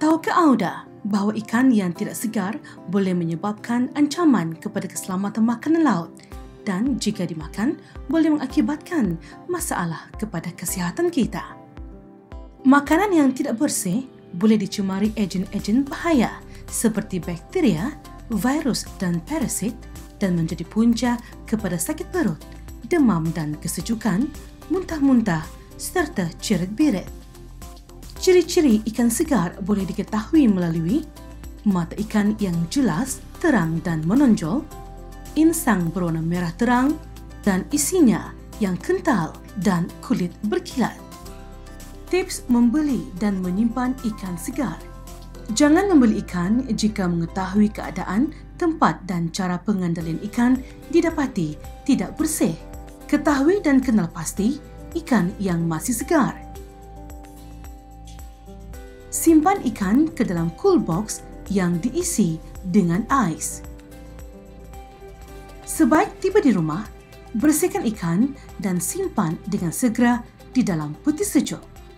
Tahukah Auda bahawa ikan yang tidak segar boleh menyebabkan ancaman kepada keselamatan makanan laut dan jika dimakan boleh mengakibatkan masalah kepada kesihatan kita? Makanan yang tidak bersih boleh dicemari ejen-ejen bahaya seperti bakteria, virus dan parasit dan menjadi punca kepada sakit perut, demam dan kesejukan, muntah-muntah serta cerit-birit. Ciri-ciri ikan segar boleh diketahui melalui mata ikan yang jelas, terang dan menonjol, insang berwarna merah terang dan isinya yang kental dan kulit berkilat. Tips membeli dan menyimpan ikan segar. Jangan membeli ikan jika mengetahui keadaan, tempat dan cara pengandalian ikan didapati tidak bersih. Ketahui dan kenal pasti ikan yang masih segar. Simpan ikan ke dalam cool box yang diisi dengan ais. Sebaik tiba di rumah, bersihkan ikan dan simpan dengan segera di dalam peti sejuk.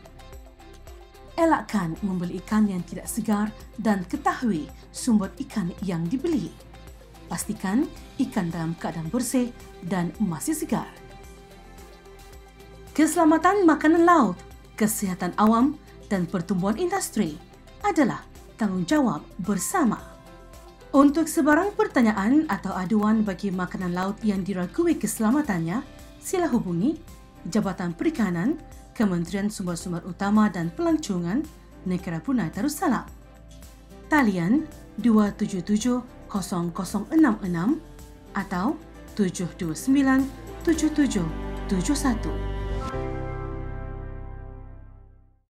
Elakkan membeli ikan yang tidak segar dan ketahui sumber ikan yang dibeli. Pastikan ikan dalam keadaan bersih dan masih segar. Keselamatan makanan laut, kesihatan awam dan pertumbuhan industri adalah tanggungjawab bersama. Untuk sebarang pertanyaan atau aduan bagi makanan laut yang diragui keselamatannya, sila hubungi Jabatan Perikanan, Kementerian Sumber-Sumber Utama dan Pelancongan, Negara Brunei Darussalam. Talian 277-0066 atau 729-7771.